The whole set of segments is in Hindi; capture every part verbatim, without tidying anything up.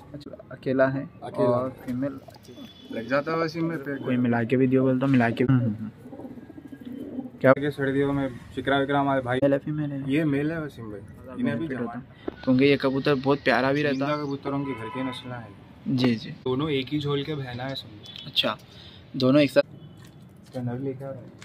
अच्छा, अकेला है अकेला और फीमेल लग जाता है वैसे में फिर कोई मिला के भी दियो बोलता मिला के क्या के सर्दियों में चिकरा विकरा हमारे भाई मेल है फीमेल है? ये मेल है वसीम भाई, इन्हें भी होता क्योंकि ये कबूतर बहुत प्यारा भी रहता है। कबूतरों की घर के नस्ल है जी जी, दोनों एक ही झोल के बहना है समझो। अच्छा, दोनों एक साथ लेके आ रहे हैं।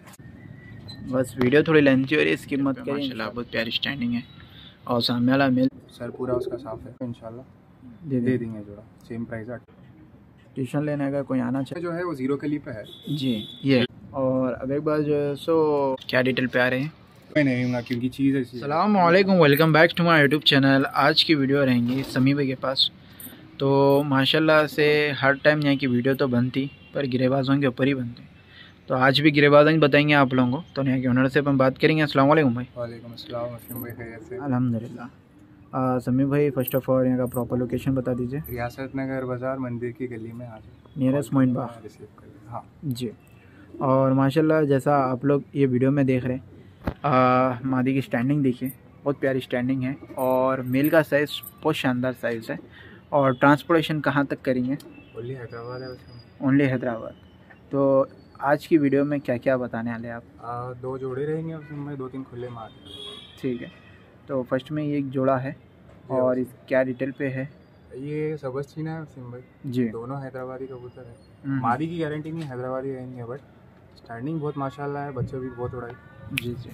बस वीडियो थोड़ी लेंथी हो रही है, इसकी मत करिए। माशाल्लाह बहुत प्यारी स्टैंडिंग है और सामने वाला मेल सर पूरा उसका साफ है, इंशाल्लाह दे दे देंगे जोड़ा सेम प्राइस है। ट्यूशन लेने का कोई आना चाहिए जो है वो जीरो कली पे है जी ये। और अब एक बार जो है सो क्या डिटेल पे आ रहे हैं मैं नहीं हूँ क्योंकि चीज़ ऐसी। अस्सलाम वालेकुम, welcome back to my YouTube channel. आज की वीडियो रहेंगी समी भाई के पास। तो माशाल्लाह से हर टाइम यहाँ की वीडियो तो बनती पर गिरेबाजों के ऊपर ही बनती, तो आज भी गिरेबाजों बताएंगे आप लोगों को। तो यहाँ के ओनर से अपन बात करेंगे। अस्सलाम वालेकुम भाई। वालेकुम अस्सलाम वसीम भाई, खैरियत से? अल्हम्दुलिल्लाह। समी भाई फर्स्ट ऑफ ऑल यहाँ का प्रॉपर लोकेशन बता दीजिए। रियासत नगर बाज़ार मंदिर की गली में आ नियरेस्ट मोइन बाग रिसीव कर। हाँ जी। और माशाल्लाह जैसा आप लोग ये वीडियो में देख रहे हैं, मादी की स्टैंडिंग देखिए, बहुत प्यारी स्टैंडिंग है और मेल का साइज़ बहुत शानदार साइज़ है। और ट्रांसपोर्टेशन कहाँ तक करेंगे? ओनली हैदराबाद है वैसे। ओनली हैदराबाद। तो आज की वीडियो में क्या क्या बताने वाले आप? आ, दो जोड़े रहेंगे उसमें, दो तीन खुले मार। ठीक है, तो फर्स्ट में ये एक जोड़ा है और इस क्या डिटेल पे है? ये सबस चीना है वसीम भाई जी, दोनों हैदराबादी कबूतर है। मादी की गारंटी नहीं, हैदराबादी रहेंगे, बट स्टैंडिंग बहुत माशाल्लाह है, बच्चे भी बहुत उड़ाई। जी जी।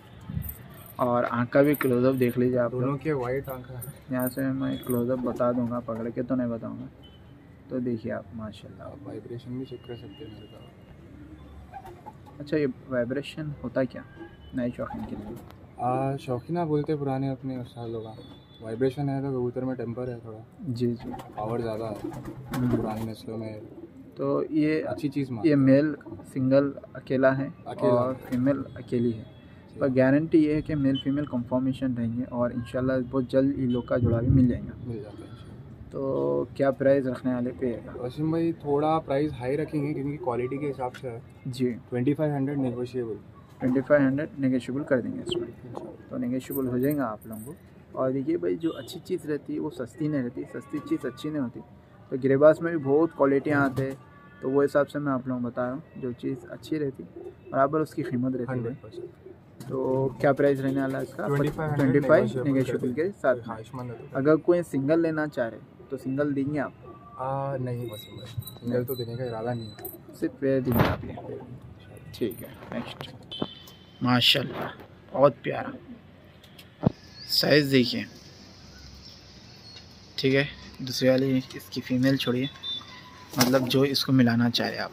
और आँख का भी क्लोजअप देख लीजिए आप। दोनों के वाइट आँख है। यहाँ से मैं क्लोजअप बता दूंगा, पकड़ के तो नहीं बताऊंगा। तो देखिए आप माशाल्लाह, वाइब्रेशन भी चेक कर सकते हैं मेरे का। अच्छा, ये वाइब्रेशन होता क्या नए शौकीन के लिए? आ शौकीना बोलते पुराने अपने उस्ताद लोग, वाइब्रेशन है तो कबूतर में टेम्पर है थोड़ा। जी जी, पावर ज़्यादा है पुरानी नस्लों में। तो ये अच्छी चीज़। ये मेल सिंगल अकेला है अकेला और फीमेल अकेली है, पर गारंटी ये है कि मेल फीमेल कंफर्मेशन रहेंगे और इंशाल्लाह बहुत जल्द इन लोग का जुड़ा भी मिल जाएगा। मिल जाता है। तो क्या प्राइस रखने वाले पे है? वसीम भाई थोड़ा प्राइस हाई रखेंगे क्योंकि क्वालिटी के हिसाब से है। जी, twenty five hundred negotiable. Twenty five hundred negotiable कर देंगे इसमें, तो नेगोशिएबल हो जाएगा आप लोगों को। और देखिए भाई, जो अच्छी चीज़ रहती है वो सस्ती नहीं रहती, सस्ती चीज़ अच्छी नहीं होती। तो गिरेबाज में भी बहुत क्वालिटियाँ आते हैं, तो वो हिसाब से मैं आप लोगों को बता रहा हूँ, जो चीज़ अच्छी रहती बराबर उसकी कीमत रहती है। तो क्या प्राइस रहने वाला है इसका? ट्वेंटी फाइव नेगोशिएबल के साथ। अगर कोई सिंगल लेना चाह रहे तो सिंगल देंगे आप? आ, नहीं बस सिंगल तो देने का इरादा नहीं है, सिर्फ पेयर देंगे आप ये। ठीक है, नेक्स्ट। माशाल्लाह बहुत प्यारा साइज़ देखिए। ठीक है, दूसरी वाली इसकी फ़ीमेल छोड़िए, मतलब जो इसको मिलाना चाह रहे आप।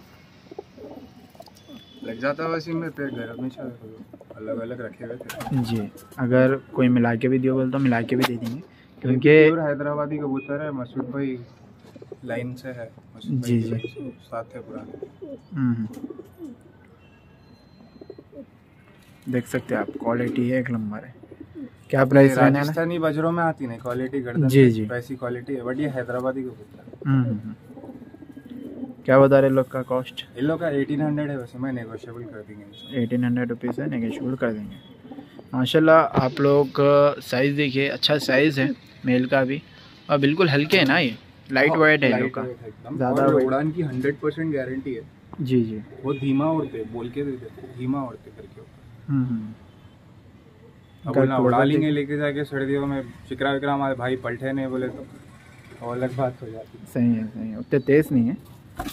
लग जाता है वैसे में पेड़ घर में अलग अलग रखे हुए थे जी। अगर कोई मिला के भी दियो बोल तो मिला के भी दे देंगे, क्योंकि हैदराबादी कबूतर है, मसूद भाई लाइन से है। जी जी, साथ है पुराने। देख सकते हैं आप, क्वालिटी है एक नंबर है। क्या प्राइस रहने वाला? राजस्थानी बजरों में आती नहीं क्वालिटी, गर्दन जी जी वैसी क्वालिटी है, बट ये हैदराबादी कबूतर है। क्या बता रहे लोग का कॉस्ट? इन लोग का एटीन हंड्रेड है, वैसे मैं नेगोशिएबल कर देंगे। एटीन हंड्रेड रुपीज़ है, नेगोशिएबल कर देंगे। माशाल्लाह आप लोग साइज़ देखिए, अच्छा साइज़ है मेल का भी, और बिल्कुल हल्के है ना, ये लाइट वेट है लोग का, ज़्यादा उड़ान की हंड्रेड परसेंट गारंटी है। जी जी, वो धीमा उड़ते, बोल के देते धीमा उड़ते करके। अब उड़ा लेंगे लेके जाके सर्दियों में, चिकरा विकरा हमारे भाई पलटे नहीं बोले तो और अलग बात हो जाती है। सही है, सही है, उतने तेज़ नहीं है।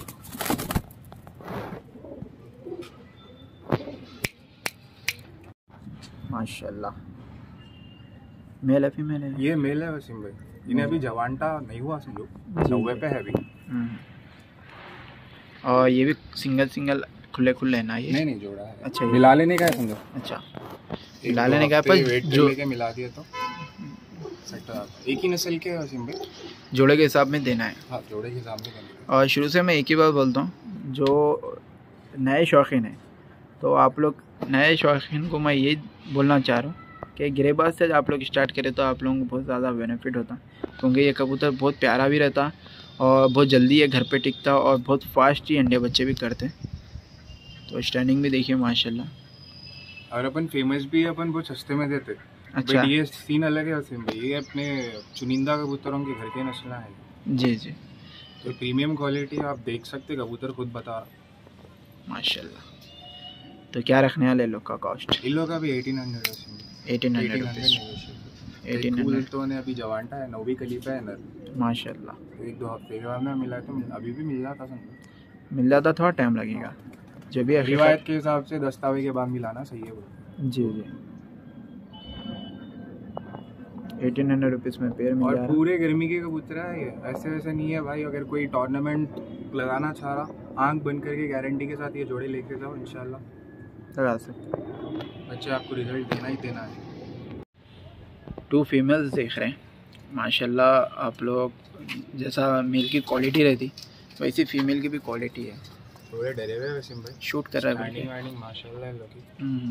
माशाल्लाह। मेल है फीमेल है? ये मेल है वसीम भाई, इन्हें अभी जवानटा नहीं हुआ समझो, नब्बे पे है अभी। और ये भी सिंगल सिंगल खुले खुले है ना ये? नहीं नहीं, जोड़ा है। अच्छा, मिला लेने का है समझो। अच्छा, मिला लेने का, पर जो लेके मिला दिया तो एक ही नस्ल के वसीम भाई, जोड़े के हिसाब में देना है। हाँ, जोड़े के हिसाब में देना। और शुरू से मैं एक ही बात बोलता हूँ, जो नए शौकीन हैं, तो आप लोग नए शौकीन को मैं ये बोलना चाह रहा हूँ कि गिरेबाज से आप लोग स्टार्ट करें तो आप लोगों को बहुत ज़्यादा बेनिफिट होता, क्योंकि ये कबूतर बहुत प्यारा भी रहता और बहुत जल्दी ये घर पे टिकता और बहुत फास्ट ही अंडे बच्चे भी करते। तो स्टैंडिंग भी देखिए माशाल्लाह। और अपन फेमस भी अपन बहुत सस्ते में देते। अच्छा, ये सीन अलग है वसीम भाई, ये अपने चुनिंदा कबूतरों के घर के नस्ल है। जी जी। तो प्रीमियम क्वालिटी आप देख सकते, कबूतर खुद बता रहा माशाल्लाह। तो क्या रखने वाले लोग का कॉस्ट? इन लोग का भी एटीन हंड्रेड है। Eighteen hundred rupees. Eighteen hundred तो ने अभी जवांटा है, नौवीं कली पे है नर। माशाल्लाह। तो एक दो हफ्ते के बाद में मिला तो मिल, अभी भी मिल जाता समझो। मिल जाता, थोड़ा टाइम लगेगा जब भी रिवायत के हिसाब से दस्तावे के बाद मिलाना सही है बोलते। जी जी। एटीन हंड्रेड रुपीज़ में पेयर मिल और जा रहा। पूरे गर्मी के कबूतर है ये, ऐसे वैसे नहीं है भाई। अगर कोई टूर्नामेंट लगाना चाह रहा, आंख बंद करके गारंटी के साथ ये जोड़े लेके जाओ, इंशाल्लाह लगा सकते। बच्चे आपको रिजल्ट देना ही देना है। टू फीमेल्स देख रहे हैं माशाल्लाह आप लोग। जैसा मेल की क्वालिटी रहती वैसी फीमेल की भी क्वालिटी है। थोड़े डरे हुए वैसे भाई, शूट कर रहा है स्टैंडिंग माशाल्लाह लोग।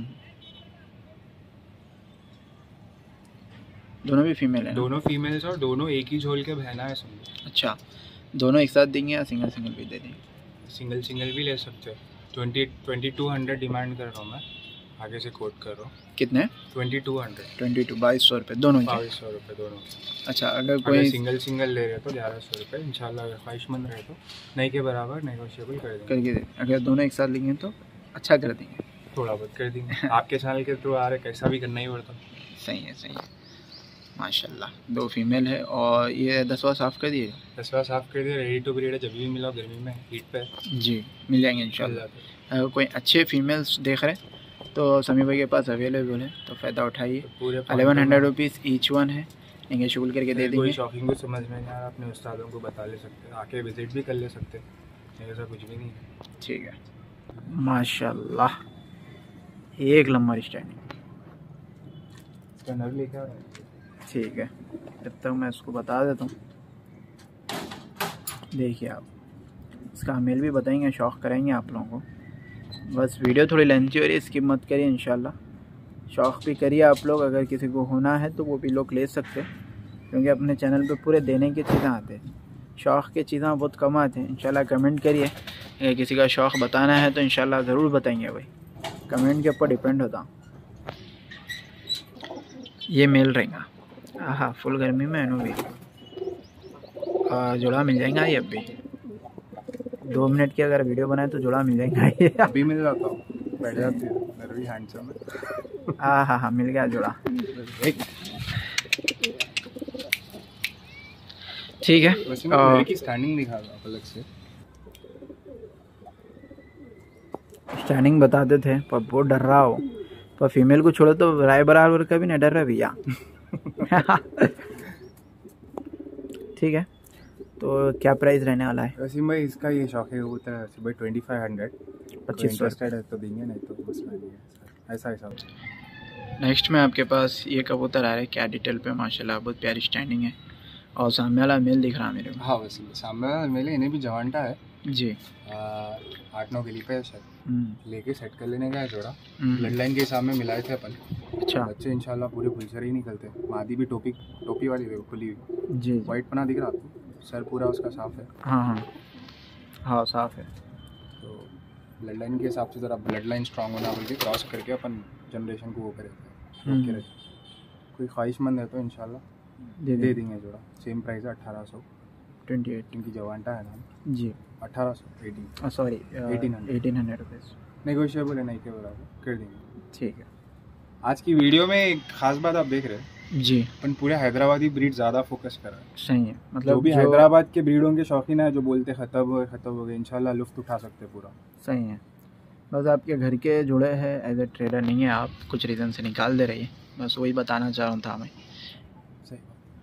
दोनों भी फीमेल है? दोनों फीमेल्स और दोनों एक ही झोल के बहना है समझो। अच्छा, दोनों एक साथ देंगे या सिंगल सिंगल भी दे देंगे? सिंगल सिंगल भी ले सकते हो। Twenty twenty two hundred demand कर रहा हूँ मैं, आगे से कोट कर रहा हूँ। कितने? Twenty two hundred twenty two बाईस सौ रुपये दोनों? बाईस सौ रुपये दोनों। अच्छा, अगर कोई अगर सिंगल सिंगल ले रहे तो ग्यारह सौ रुपये इंशाल्लाह। अगर ख्वाहिशमंद रहे तो नहीं के बराबर नेगोशिएबल कर देंगे करके दे। अगर दोनों एक साथ लेंगे तो अच्छा कर देंगे, थोड़ा बहुत कर देंगे। आपके चैनल के थ्रू आ रहे, कैसा भी करना ही पड़ता। सही है सही है माशाल्लाह। दो फीमेल है और ये दसवा साफ़ कर दिए? दसवा साफ़ कर दिया, रेडी टू ब्रीड है। जब भी मिला गर्मी में हीट पे जी मिल जाएंगे इंशाल्लाह। अगर कोई अच्छे फीमेल्स देख रहे हैं तो समी भाई के पास अवेलेबल है, तो फ़ायदा उठाइए। Eleven hundred rupees each one है, नेगोशिएबल करके दे देंगे। कोई शॉपिंग को समझ में नहीं आ रहा, अपने उस्तादों को बता ले सकते हैं, आके विजिट भी कर ले सकते हैं, ऐसा कुछ भी नहीं है। ठीक है माशाल्लाह, एक नंबर स्टैंडिंग। नर लेके आ रहा है। ठीक है, जब तक मैं इसको बता देता हूँ। देखिए आप, इसका मेल भी बताएंगे, शौक़ कराएंगे आप लोगों को। बस वीडियो थोड़ी लेंथी हो रही है, स्किप मत करिए इंशाल्लाह। शौक़ भी करिए आप लोग, अगर किसी को होना है तो वो भी लोग ले सकते हैं, क्योंकि अपने चैनल पे पूरे देने की चीज़ें आते हैं, शौक़ की चीज़ें बहुत कम आते हैं। इंशाल्लाह कमेंट करिए, अगर किसी का शौक़ बताना है तो इंशाल्लाह ज़रूर बताएंगे भाई, कमेंट के ऊपर डिपेंड होता। ये मेल रहेगा। हाँ, फुल गर्मी में एनो भी जोड़ा मिल जाएगा ये। अब भी दो मिनट की अगर वीडियो बनाए तो जोड़ा मिल जाएगा ये। अभी मिल जाता हूँ, बैठ जाती है हैंडसम। हाँ हाँ हाँ, मिल गया जोड़ा। ठीक है, वैसे की स्टैंडिंग दिखा दो अलग से। स्टैंडिंग बताते थे, पर बहुत डर रहा हो। पर फीमेल को छोड़ो तो राय बराबर का भी नहीं डर रहा भैया। ठीक है, तो क्या प्राइस रहने वाला है? वैसे भाई इसका ये शौक है कबूतर है भाई, ट्वेंटी फाइव हंड्रेड पच्चीस सौ है तो देंगे, नहीं तो बस नहीं है, ऐसा हिसाब। नेक्स्ट में आपके पास ये कबूतर आ रहा है, क्या डिटेल पे माशाल्लाह बहुत प्यारी स्टैंडिंग है, और सामने वाला मेल दिख रहा मेरे को। हाँ वैसे सामने वाला मेल, इन्हें भी जवांटा है जी, आठ नौ गिली पे है शायद, लेके सेट कर लेने का है जोड़ा। ब्लड लाइन के हिसाब में मिलाए थे अपन। अच्छा, बच्चे इंशाल्लाह पूरे फुलसर ही निकलते। मादी भी टोपी टोपी वाली देखो खुली हुई जी, वाइट पना दिख रहा आपको, सर पूरा उसका साफ है। हाँ हाँ हाँ साफ है। तो ब्लड लाइन के हिसाब से ज़रा ब्लड लाइन स्ट्रांग होना बोल के क्रॉस करके अपन जनरेशन को वो करेंगे। कोई ख्वाहिशमंद है तो इंशाल्लाह दे दे देंगे जोड़ा। सेम प्राइस है अट्ठारह सौ ट्वेंटी एट, इनकी जवांटा है ना जी, अट्ठारह सौ eighteen sorry eighteen hundred eighteen hundred rupees negotiable है, नहीं के बराबर कर देंगे। ठीक है। आज की वीडियो में एक खास बात आप देख रहे हैं जी, अपन पूरे हैदराबादी ब्रीड ज़्यादा फोकस कर रहा है। सही है, मतलब जो भी हैदराबाद के ब्रीडों के शौकीन है, जो बोलते खत्म हो गए खत्म हो गए, इंशाल्लाह लुफ्त उठा सकते पूरा। सही है, बस आपके घर के जुड़े हैं, एज ए ट्रेडर नहीं है आप, कुछ रीज़न से निकाल दे रही है, बस वही बताना चाह रहा था मैं। सही।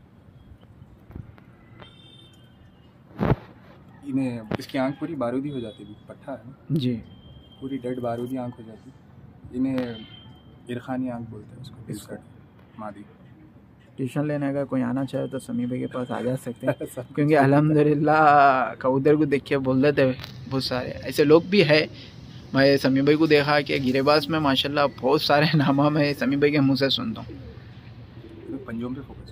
इन्हें इसकी आंख पूरी बारूदी हो जाती है, पट्टा है ना जी, पूरी डेड बारूदी आंख हो जाती है। इन्हें इरखानी आंख बोलते हैं उसको, इसका मादी। ट्यूशन लेने अगर कोई आना चाहे तो समी भाई के पास आ जा सकते हैं, क्योंकि अल्हम्दुलिल्लाह कबूतर को देख के बोल देते बहुत सारे ऐसे लोग भी है। मैं समी भाई को देखा कि गिरेबाज में माशाल्लाह बहुत सारे नामा मैं समी भाई के मुँह से सुनता हूँ। पंजों पे फोकस।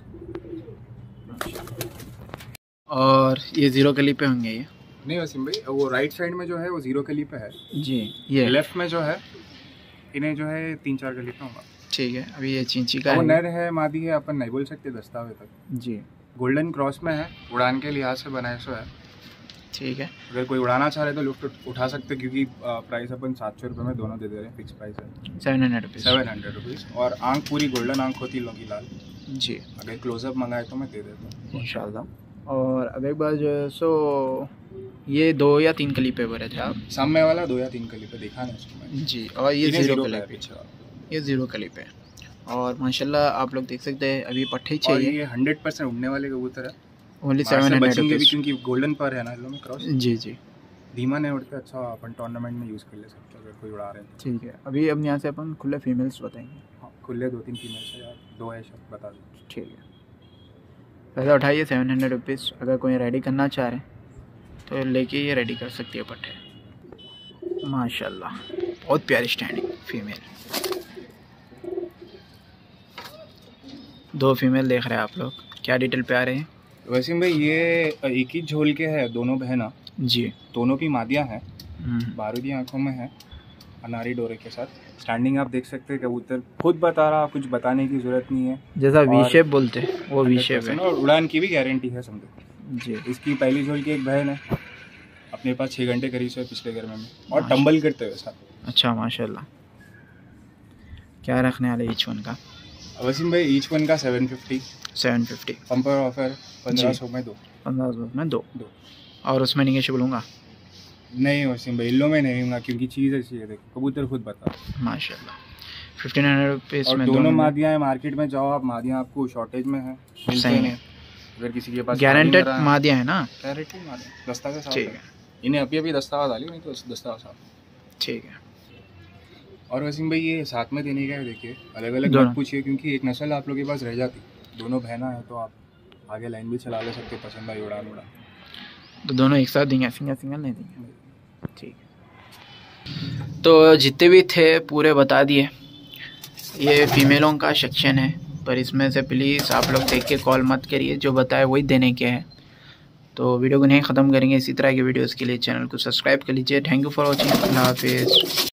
और ये ज़ीरो कली पे होंगे ये? नहीं वसीम भाई, वो राइट साइड में जो है वो ज़ीरो कली पे है जी, ये लेफ्ट में जो है इन्हें जो है तीन चार कली पे होगा। ठीक है, अभी ये चींची का वो है, नर है मादी है अपन नहीं बोल सकते दस्तावे तक। जी, गोल्डन क्रॉस में है, उड़ान के लिहाज से बनाए सो है। ठीक है, अगर कोई उड़ाना चाह रहे तो लिफ्ट उठा सकते हैं, क्योंकि प्राइस अपन सात सौ रुपये में दोनों दे दे रहे हैं, फिक्स प्राइस है seven hundred rupees seven hundred rupees. और आंख पूरी गोल्डन आंख होती लोगी लाल जी, अगर क्लोजअप मंगाए तो मैं दे देता हूँ इंशाल्लाह। और अब एक बार जो है सो ये दो या तीन कली पे भरे थे आप? सामने वाला दो या तीन कली पे दिखा ना उसको मैंने जी, और ये इन्हें ज़ीरो जीरो कली पे है पे, पीछे वाला। ये ज़ीरो कली पे। और माशाल्लाह आप लोग देख सकते हैं अभी पट्टे और चाहिए, ये हंड्रेड परसेंट उड़ने वाले कबूतर है, ओनली बाहर सेवन से हंड्रेड बचेंगे भी रुपीज़। क्योंकि गोल्डन पर है ना इन लोगों में क्रॉस। जी जी, धीमा नहीं उड़ते, अच्छा अपन टूर्नामेंट में यूज़ कर ले सकते हैं अगर कोई उड़ा रहे हैं तो। ठीक है। अभी अब यहाँ से अपन खुले फीमेल्स बताएंगे। हाँ, खुले दो तीन फीमेल्स है यार, दो है शब्द बता दो। ठीक है, पहले उठाइए सेवन हंड्रेड रुपीज़। अगर कोई रेडी करना चाह रहे तो लेके ये रेडी कर सकती है पट्टे। माशाल्लाह बहुत प्यारी स्टैंडिंग फीमेल, दो फीमेल देख रहे हैं आप लोग, क्या डिटेल पे आ रहे हैं? वसीम भाई ये एक ही झोल के है, दोनों बहना जी, दोनों की मादियाँ हैं, हम्म, बारूदी आंखों में है, अनारी डोरे के साथ। स्टैंडिंग आप देख सकते हैं, कबूतर खुद बता रहा, कुछ बताने की ज़रूरत नहीं है, जैसा वी और शेप बोलते हैं वो वी शेप है। और उड़ान की भी गारंटी है समझो जी, इसकी। पहली झोल की एक बहन है, अपने पास छः घंटे करीब से पिछले गर्मे में, और माशा- टंबल करते हुए साथ। अच्छा माशाल्लाह। क्या रखने वाले ईच वन का? वसीम भाई ईच वन का seven fifty, seven fifty bumper offer पंद्रह सौ में दो पंद्रह सौ में दो दो और उसमें निगेशिएबल होगा? नहीं वसीम भाई इल्लो में नहीं होगा, क्योंकि चीज़ ऐसी है, देखो कबूतर खुद बता। माशाल्लाह फिफ्टीन हंड्रेड रुपीज़ और में दोनों मिले। मादियाँ हैं, मार्केट में जाओ आप, मादियाँ आपको शॉर्टेज में है, मिलते सही नहीं। है, अगर किसी के पास गारंटेड मादिया है ना? गारंटेड मादियाँ दस्ता के साथ ठीक है। है, इन्हें अभी अभी दस्तावेज डाली, नहीं तो दस्तावेज साथ। ठीक है। और वसीम भाई ये साथ में देने का है, देखिए अलग अलग दोनों। मत पूछिए, क्योंकि एक नस्ल आप लोगों के पास रह जाती, दोनों बहना है तो आप आगे लाइन भी चला ले सकते, पसंद आई उड़ान उड़ा। तो दोनों एक साथ देंगे, सिंगल सिंगल नहीं देंगे? ठीक है, तो जितने भी थे पूरे बता दिए। ये फीमेलों का सेक्शन है, पर इसमें से प्लीज़ आप लोग देख के कॉल मत करिए, जो बताए वही देने के है। तो वीडियो को नहीं ख़त्म करेंगे, इसी तरह के वीडियोस के लिए चैनल को सब्सक्राइब कर लीजिए। थैंक यू फॉर वॉचिंग, अल्लाह हाफिज़।